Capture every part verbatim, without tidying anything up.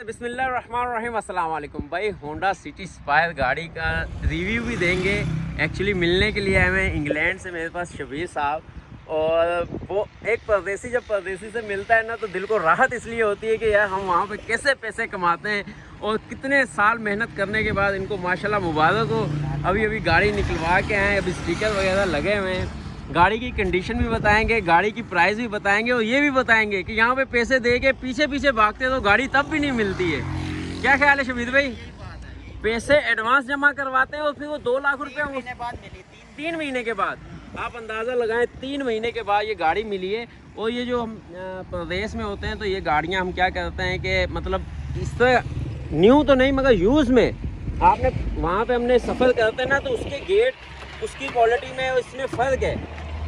बिस्मिल्लाहिर्रहमानिर्रहीम, अस्सलाम वालेकुम भाई। होंडा सिटी स्पायर गाड़ी का रिव्यू भी देंगे। एक्चुअली मिलने के लिए आए हैं इंग्लैंड से मेरे पास शबीर साहब, और वो एक परदेसी जब परदेसी से मिलता है ना तो दिल को राहत इसलिए होती है कि यार हम वहाँ पे कैसे पैसे कमाते हैं और कितने साल मेहनत करने के बाद इनको माशाल्लाह मुबारक हो। अभी अभी गाड़ी निकलवा के आए, अभी स्टिकर वगैरह लगे हुए हैं। गाड़ी की कंडीशन भी बताएंगे, गाड़ी की प्राइस भी बताएंगे और ये भी बताएंगे कि यहाँ पे पैसे दे के पीछे पीछे भागते तो गाड़ी तब भी नहीं मिलती है। क्या ख्याल है शबीर भाई? पैसे एडवांस जमा करवाते हैं और फिर वो दो लाख रुपए बाद मिली, तीन महीने के बाद आप अंदाज़ा लगाएं, तीन महीने के बाद ये गाड़ी मिली है। और ये जो हम प्रदेश में होते हैं तो ये गाड़ियाँ हम क्या करते हैं कि मतलब इस तरह न्यू तो नहीं मगर यूज़ में आपने वहाँ पे हमने सफ़र करते हैं ना तो उसके गेट, उसकी क्वालिटी में इसमें फ़र्क है।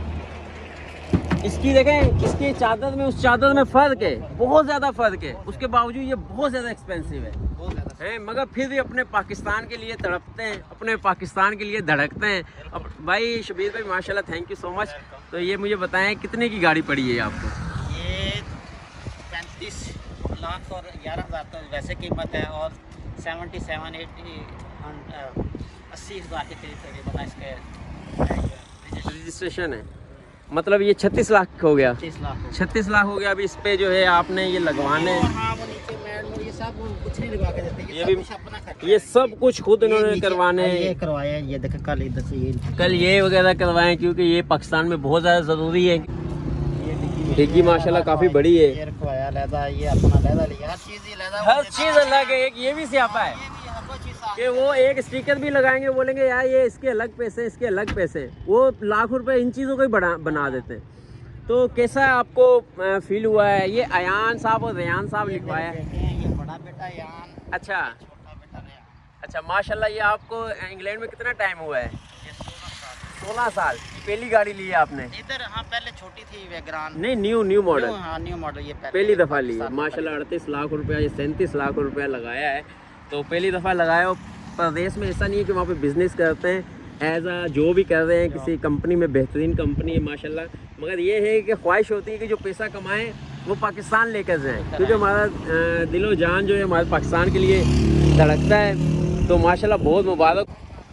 इसकी देखें, इसकी चादर में उस चादर में फ़र्क है, बहुत ज़्यादा फ़र्क है। उसके बावजूद ये बहुत ज़्यादा एक्सपेंसिव है, है मगर फिर भी अपने पाकिस्तान के लिए तड़पते हैं, अपने पाकिस्तान के लिए धड़कते हैं। अब भाई शबीर भाई माशाल्लाह, थैंक यू सो मच। तो ये मुझे बताएं कितने की गाड़ी पड़ी है आपको? ये पैंतीस लाख और ग्यारह हज़ार तो वैसे कीमत है, और सेवेंटी सेवन एटी अस्सी हज़ार के करीब तकरीबन इसके रजिस्ट्रेशन है। मतलब ये छत्तीस लाख हो गया, छत्तीस लाख हो गया। अभी इस पे जो है आपने ये लगवाने, ये सब कुछ नहीं लगवा के देते, ये भी ये सब कुछ खुद इन्होंने करवाने ये करवाया। ये देखें कल इधर से ये कल ये वगैरह करवाए, क्योंकि ये पाकिस्तान में बहुत ज़्यादा ज़रूरी है। डिग्गी माशाल्लाह काफ़ी बड़ी है। ये रखवाया लहदा, ये अपना लहदा लिया, हर चीज़ ही लहदा, हर चीज़ अलग है। एक ये भी स्यापा है कि वो एक स्टिकर भी लगाएंगे, बोलेंगे यार ये इसके अलग पैसे, इसके अलग पैसे, वो लाख रुपए इन चीज़ों को ही बना बना देते हैं। तो कैसा आपको फील हुआ है? ये अयान साहब और रेयान साहब लिखवाया है। ये बड़ा बेटा अयान, अच्छा छोटा बेटा रेयान। अच्छा माशाल्लाह। ये आपको इंग्लैंड में कितना टाइम हुआ है? सोलह साल। पहली गाड़ी ली है आपने इधर? हाँ पहले छोटी थी वेगरान। नहीं, न्यू न्यू मॉडल। हाँ न्यू मॉडल, ये पहली दफ़ा ली है माशाल्लाह। अड़तीस लाख रुपया, ये सैंतीस लाख रुपया लगाया है, तो पहली दफ़ा लगाया। प्रदेश में ऐसा नहीं है कि वहाँ पे बिज़नेस करते हैं, एज आ जो भी कर रहे हैं किसी कंपनी में, बेहतरीन कंपनी है माशाल्लाह। मगर ये है कि ख्वाहिश होती है कि जो पैसा कमाएं वो पाकिस्तान लेकर जाएं, क्योंकि हमारा दिलो जान जो है हमारे पाकिस्तान के लिए धड़कता है। तो माशाल्लाह बहुत मुबारक।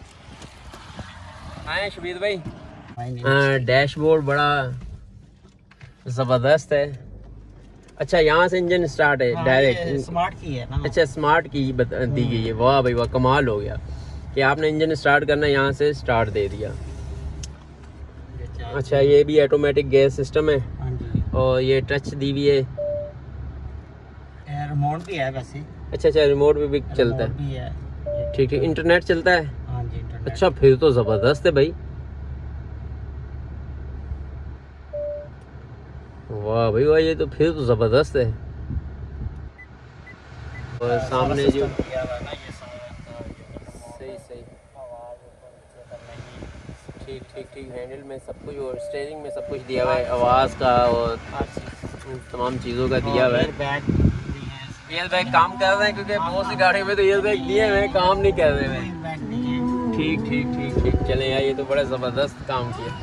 आए शबीर भाई, डैशबोर्ड बड़ा ज़बरदस्त है। अच्छा यहाँ से इंजन स्टार्ट है डायरेक्ट, स्मार्ट की है ना? अच्छा स्मार्ट की दी गई है। वाह भाई वाह, कमाल हो गया कि आपने इंजन स्टार्ट करना यहाँ से स्टार्ट दे दिया। अच्छा ये भी ऑटोमेटिक गेयर सिस्टम है, और ये टच दी हुई है, रिमोट भी है वैसे। अच्छा अच्छा रिमोट भी, भी चलता है, ठीक ठीक। इंटरनेट चलता है? हाँ जी इंटरनेट। अच्छा फिर तो ज़बरदस्त है भाई। वाह भाई वाह, ये तो फिर तो ज़बरदस्त है। और सामने जो सही सही ठीक ठीक ठीक हैंडल में सब कुछ, और स्टीयरिंग में सब कुछ दिया हुआ है, आवाज़ का और तमाम चीज़ों का दिया हुआ है। एयर बैग काम कर रहे हैं, क्योंकि बहुत सी गाड़ियों में तो एयर बैग दिए हुए हैं, काम नहीं कर रहे हैं। ठीक ठीक ठीक ठीक चलें यार, ये तो बड़ा ज़बरदस्त काम किया।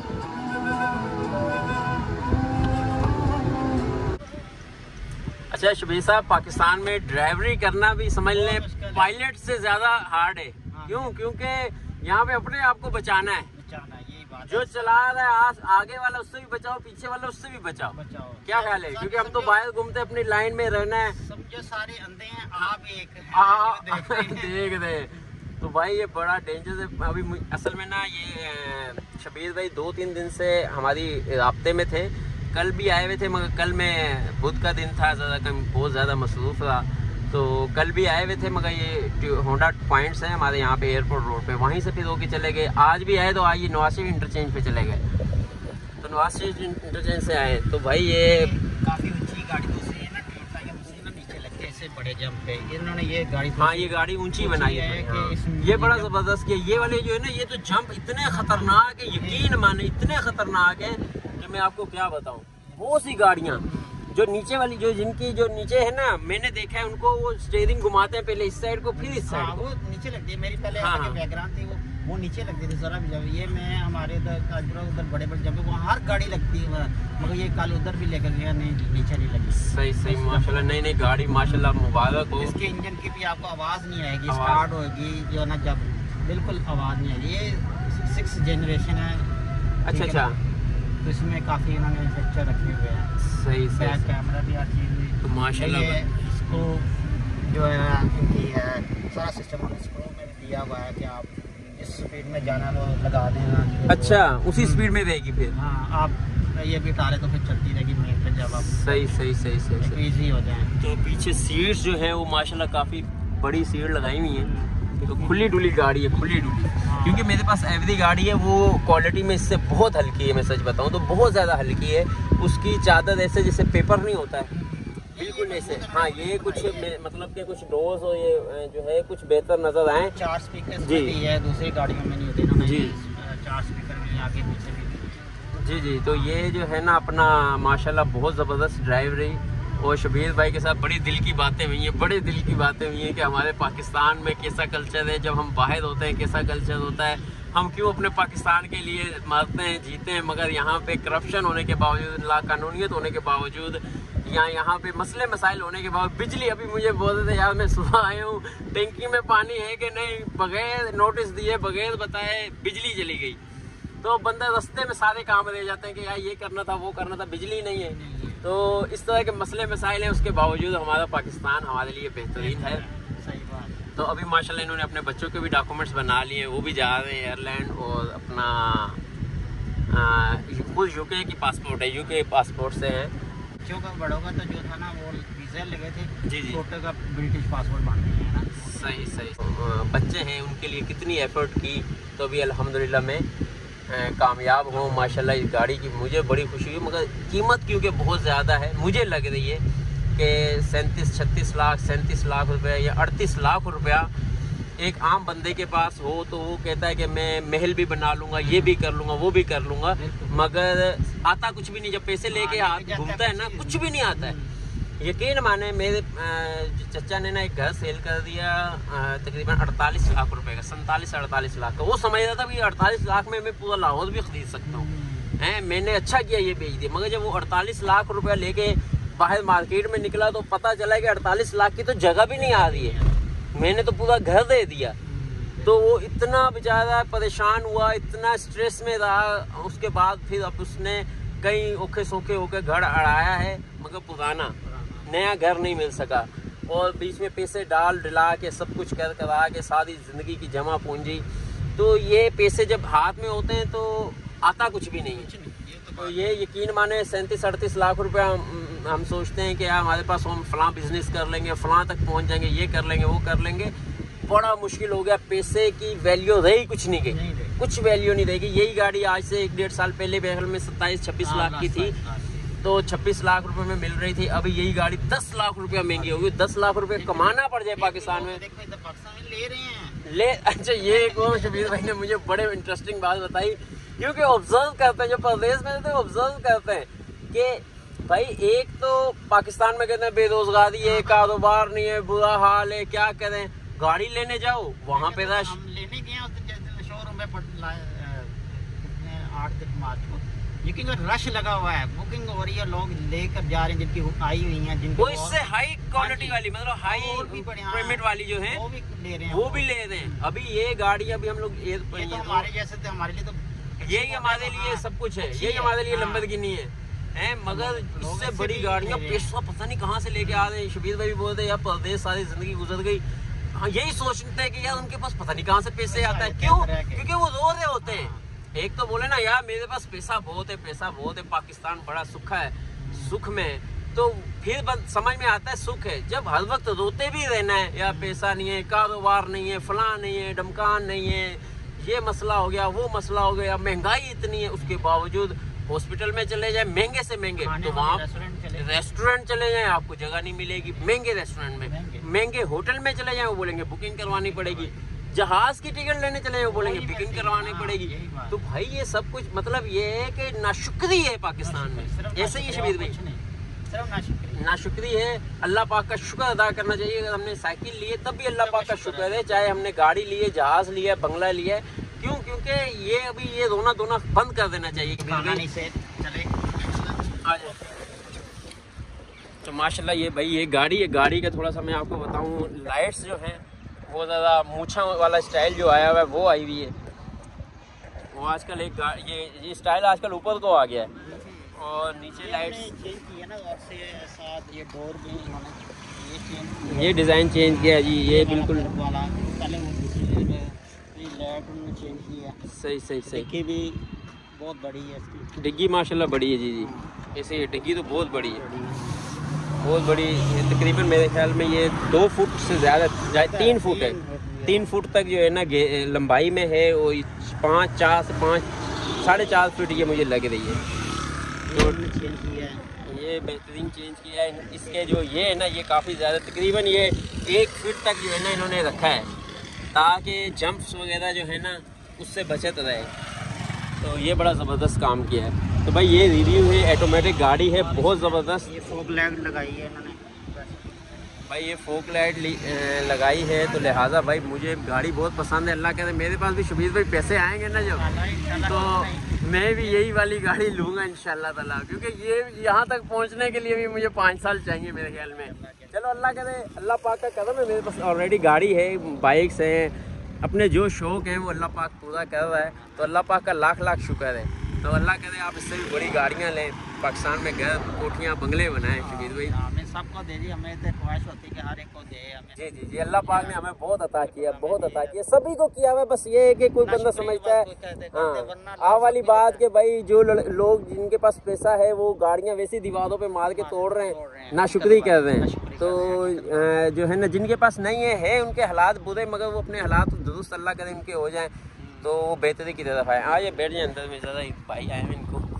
अच्छा शबीर साहब, पाकिस्तान में ड्राइवरी करना भी समझ लें पायलट से ज़्यादा हार्ड है। क्यों? क्योंकि यहाँ पे अपने आप को बचाना है, जो चला रहा है आस, आगे वाला उससे भी बचाओ, पीछे वाला उससे भी बचाओ। बचाओ। क्या ख्याल है? क्योंकि हम तो बाहर घूमते अपनी लाइन में रहना है, समझो सारे अंधे हैं, आप एक आ, देख रहे। तो भाई ये बड़ा डेंजर है। अभी असल में ना ये शबीर भाई दो तीन दिन से हमारी राब्ते में थे, कल भी आए हुए थे, मगर कल में बुध का दिन था, ज़्यादा कम बहुत ज़्यादा मसरूफ़ रहा, तो कल भी आए हुए थे। मगर ये होंडा पॉइंट्स हैं हमारे यहाँ पे एयरपोर्ट रोड पे, वहीं से फिर होके चले गए। आज भी आए तो आज ये नवाज शरीफ इंटरचेंज पे चले गए, तो नवाज शरीफ इंटरचेंज से आए। तो भाई ये काफ़ी ऊंची गाड़ी दूसरी है ना, ना नीचे लगते ऐसे बड़े जंप पे, इन्होंने ये गाड़ी, हाँ ये गाड़ी ऊंची बनाई है कि ये बड़ा ज़बरदस्त किया। ये वाले जो है ना, ये तो जंप इतने ख़तरनाक है, यकीन माने इतने ख़तरनाक है कि मैं आपको क्या बताऊँ। बहुत सी गाड़ियाँ जो नीचे वाली जो जिनकी जो नीचे है ना, मैंने देखा है उनको वो स्टीयरिंग घुमाते हैं पहले इस साइड को फिर इस साइड हाँ, को। वो नीचे लगती है। मेरी पहले हाँ, बैकग्राउंड थी वो वो नीचे लगती थी जरा भी। जब ये मैं हमारे उधर ताजपुरा उधर बड़े बड़े जब वहाँ हर गाड़ी लगती है, मगर ये कल उधर भी लेकर गया, नहीं नीचे नहीं लगी। सही सही माशाल्लाह। नहीं नहीं गाड़ी माशाल्लाह मुबारक हो। इसके इंजन की भी आपको आवाज़ नहीं आएगी, स्टार्ट होगी जो ना, जब बिल्कुल आवाज़ नहीं आएगी। ये सिक्स जनरेशन है। अच्छा अच्छा, तो इसमें काफ़ी इन्होंने फीचर रखे हुए हैं। सही बैक सही कैमरा भी हर चीज़ तो माशाल्लाह। ये इसको जो है इनकी है सारा सिस्टम स्क्रू में भी दिया हुआ है कि आप जिस स्पीड में जाना है वो लगा देना। अच्छा, उसी स्पीड में रहेगी फिर। हाँ, आप ये भी टाले तो फिर चलती रहेगी मेन पे जब आप सही सही सही सही सही। ईजी हो जाए। तो पीछे सीट्स जो है वो माशाल्लाह काफ़ी बड़ी सीट लगाई हुई है। तो खुली डुली गाड़ी है, खुली डुली। क्योंकि मेरे पास एवरी गाड़ी है वो क्वालिटी में इससे बहुत हल्की है। मैं सच बताऊं तो बहुत ज़्यादा हल्की है। उसकी चादर ऐसे जैसे पेपर नहीं होता है, बिल्कुल ऐसे। हाँ, ये कुछ मतलब कि कुछ डोर्स और ये जो है कुछ बेहतर नज़र आए। चार स्पीकर जी भी है, दूसरी गाड़ियों में नहीं होते ना जी। चार स्पीकर भी आगे पीछे भी। जी जी। तो ये जो है ना अपना माशाल्लाह बहुत ज़बरदस्त ड्राइव रही। और शबीर भाई के साथ बड़ी दिल की बातें हुई हैं, बड़े दिल की बातें हुई हैं कि हमारे पाकिस्तान में कैसा कल्चर है, जब हम बाहर होते हैं कैसा कल्चर होता है, हम क्यों अपने पाकिस्तान के लिए मरते हैं जीते हैं, मगर यहाँ पे करप्शन होने के बावजूद, लाकानूनियत होने के बावजूद, या यहाँ पे मसले मसाइल होने के बावजूद, बिजली अभी मुझे बोल रहे थे यार मैं सुबह आया हूँ टंकी में पानी है कि नहीं, बगैर नोटिस दिए बगैर बताए बिजली चली गई। तो बंदा रास्ते में सारे काम रह जाते हैं कि यार ये करना था वो करना था, बिजली नहीं है। तो इस तरह के मसले मसाइल हैं, उसके बावजूद हमारा पाकिस्तान हमारे लिए बेहतरीन है। सही बात। तो अभी माशाल्लाह इन्होंने अपने बच्चों के भी डॉक्यूमेंट्स बना लिए हैं, वो भी जा रहे हैं एयरलैंड। और अपना खुद यूके की पासपोर्ट है, यूके पासपोर्ट से हैं। बच्चों का बड़ों का तो जो था ना वो वीज़ा लगे थे, जी जी। छोटे का ब्रिटिश पासपोर्ट बन गए हैं ना। सही सही। बच्चे हैं उनके लिए कितनी एफर्ट की, तो अभी अल्हम्दुलिल्लाह में कामयाब हो माशाल्लाह। इस गाड़ी की मुझे बड़ी खुशी हुई, मगर कीमत क्योंकि बहुत ज़्यादा है मुझे लग रही है कि सैंतीस छत्तीस लाख सैंतीस लाख रुपए या अड़तीस लाख रुपया एक आम बंदे के पास हो तो वो कहता है कि मैं महल भी बना लूँगा, ये भी कर लूँगा, वो भी कर लूँगा, मगर आता कुछ भी नहीं। जब पैसे लेके हाथ घूमता है ना, कुछ भी नहीं आता है। यकीन माने मेरे चचा ने ना एक घर सेल कर दिया तकरीबन अड़तालीस लाख रुपए का, सैंतालीस अड़तालीस लाख का। वो समझ रहा था कि अड़तालीस लाख में मैं पूरा लाहौर भी खरीद सकता हूँ, हैं मैंने अच्छा किया ये बेच दिया। मगर जब वो अड़तालीस लाख रुपया लेके बाहर मार्केट में निकला तो पता चला कि अड़तालीस लाख की तो जगह भी नहीं आ रही है, मैंने तो पूरा घर दे दिया। तो वो इतना बेचारा परेशान हुआ, इतना स्ट्रेस में रहा। उसके बाद फिर अब उसने कई औखे सोखे होकर घर अड़ाया है, मगर पुराना नया घर नहीं मिल सका। और बीच में पैसे डाल डिला के सब कुछ कर करा के सारी ज़िंदगी की जमा पूंजी, तो ये पैसे जब हाथ में होते हैं तो आता कुछ भी नहीं है। तो ये यकीन माने सैंतीस अड़तीस लाख रुपया हम, हम सोचते हैं कि यार हमारे पास हम फलां बिजनेस कर लेंगे, फलां तक पहुंच जाएंगे, ये कर लेंगे वो कर लेंगे। बड़ा मुश्किल हो गया, पैसे की वैल्यू रही कुछ नहीं गई, कुछ वैल्यू नहीं रहेगी। यही गाड़ी आज से एक डेढ़ साल पहले बहल में सत्ताईस छब्बीस लाख की थी, तो छब्बीस लाख रुपए में मिल रही थी। अभी यही गाड़ी दस लाख रुपया महंगी होगी। दस लाख रुपए कमाना पड़ जाए पाकिस्तान में, ले रहे हैं ले। अच्छा, ये एक और शबीर भाई ने मुझे बड़े इंटरेस्टिंग बात बताई, क्योंकि ऑब्जर्व करते हैं जो प्रदेश में रहते हैं, ऑब्जर्व करते हैं कि भाई एक तो पाकिस्तान में कहते हैं बेरोजगारी है, कारोबार नहीं है, बुरा हाल है, क्या करें। गाड़ी लेने जाओ वहाँ पे रश, हम लेने गए शोरूम में आठ मार्च को, लेकिन रश लगा हुआ है, बुकिंग हो रही है, लोग लेकर जा रहे हैं जिनकी आई हुई हैं, जिनको वो इससे हाई क्वालिटी वाली मतलब हाई पेमेंट वाली जो है वो भी ले रहे हैं, वो भी ले रहे हैं। अभी ये गाड़ी अभी हम लोग ये तो हमारे जैसे थे, हमारे लिए तो यही हमारे लिए सब कुछ है, यही हमारे लिए लंबरगिनी है हैं। मगर इससे बड़ी गाड़ियाँ पैसा पता नहीं कहाँ से लेके आ रहे हैं। शबीर भाई भी बोलते हैं यार परदेश सारी जिंदगी गुजर गई, हाँ यही सोचते हैं कि यार उनके पास पता नहीं कहाँ से पैसे आता है। क्यों? क्योंकि वो रो रहे होते हैं। एक तो बोले ना यार मेरे पास पैसा बहुत है, पैसा बहुत है, पाकिस्तान बड़ा सुख है, सुख में तो फिर समझ में आता है सुख है। जब हर वक्त रोते भी रहना है यार पैसा नहीं है, कारोबार नहीं है, फलां नहीं है, डमकान नहीं है, ये मसला हो गया, वो मसला हो गया, महंगाई इतनी है, उसके बावजूद हॉस्पिटल में चले जाए महंगे से महंगे, तो वहाँ रेस्टोरेंट चले जाएं आपको जगह नहीं मिलेगी, महंगे रेस्टोरेंट में, महंगे होटल में चले जाएं वो बोलेंगे बुकिंग करवानी पड़ेगी, जहाज की टिकट लेने चले वो बोलेंगे बुकिंग करवानी पड़ेगी। तो भाई ये सब कुछ मतलब ये है कि नाशुक्री है पाकिस्तान में, ऐसे ही शबीर भाई सिर्फ नाशुक्री नाशुक्री है। अल्लाह पाक का शुक्र अदा करना चाहिए। अगर हमने साइकिल ली है तब भी अल्लाह पाक का शुक्र है, चाहे हमने गाड़ी ली है, जहाज़ लिया है, बंगला लिया है। क्यों? क्योंकि ये अभी ये रोना धोना बंद कर देना चाहिए कि कहानी से चले। आ जाए। तो माशाल्लाह ये भाई ये गाड़ी है, गाड़ी का थोड़ा सा मैं आपको बताऊँ, लाइट्स जो हैं वो ज़्यादा मूछा वाला स्टाइल जो आया हुआ है वो आई हुई है। वो आजकल एक ये ये स्टाइल आजकल ऊपर को आ गया है और नीचे लाइट्स चेंज किया ना, और से साथ ये डोर भी इन्होंने ये चेंज, ये डिज़ाइन चेंज किया है जी। ये बिल्कुल वाला पहले वो दूसरी लाइट उन्होंने चेंज किया। सही सही सही। डिग्गी भी बहुत बड़ी है इसकी, डिग्गी माशाल्लाह बड़ी है जी जी। ऐसे डिग्गी तो बहुत बड़ी है, बहुत बड़ी। तकरीबन मेरे ख्याल में ये दो फुट से ज़्यादा, तीन फुट है, तीन फुट तक जो है ना लंबाई में है। वो पाँच चार से पाँच साढ़े चार फीट ये मुझे लग रही है। तो चेंज किया है, ये बेहतरीन चेंज किया है। इसके जो ये है ना ये काफ़ी ज़्यादा, तकरीबन ये एक फीट तक जो है ना इन्होंने रखा है ताकि जंप्स वगैरह जो है ना उससे बचत रहे। तो ये बड़ा ज़बरदस्त काम किया है। तो भाई ये रिव्यू है, ऑटोमेटिक गाड़ी है, बहुत ज़बरदस्त। ये फोक लाइट लगाई है इन्होंने भाई ये फोक लाइट लगाई है, तो लिहाजा भाई मुझे गाड़ी बहुत पसंद है। अल्लाह कहते मेरे पास भी शबीर भाई पैसे आएंगे ना जब, तो मैं भी यही वाली गाड़ी लूँगा इंशाल्लाह ताला, क्योंकि ये यहाँ तक पहुँचने के लिए भी मुझे पाँच साल चाहिए मेरे ख्याल में। चलो अल्लाह कहते, अल्लाह पाक का कदम है, मेरे पास ऑलरेडी गाड़ी है, बाइक्स हैं, अपने जो शौक़ हैं वो अल्लाह पाक पूरा कर रहा है। तो अल्लाह पाक का लाख लाख शुक्र है। तो अल्लाह कहते आप इससे भी बड़ी गाड़ियाँ लें, पाकिस्तान में घर कोठियाँ बंगले बनाएं शबीर भाई। हमें सबको दे दी, हमें तो ख्वाहिश होती है कि हर एक को दे हमें। जी जी जी, अल्लाह पाक ने हमें बहुत अता किया, बहुत अता किया, सभी को किया हुआ। बस ये है कि कोई बंदा समझता है हाँ आ वाली बात कि भाई जो लोग जिनके पास पैसा है वो गाड़ियाँ वैसी दीवारों पे मार के तोड़ रहे हैं, नाशुक्री कर रहे हैं। तो जो है ना जिनके पास नहीं है, है उनके हालात बुरे, मगर वो अपने हालात दुरुस्त अल्लाह करे उनके हो जाएं तो वो बेहतरी की तरफ आए। आ ये बैठ जाए अंदर में, ज़्यादा भाई आए हैं इनको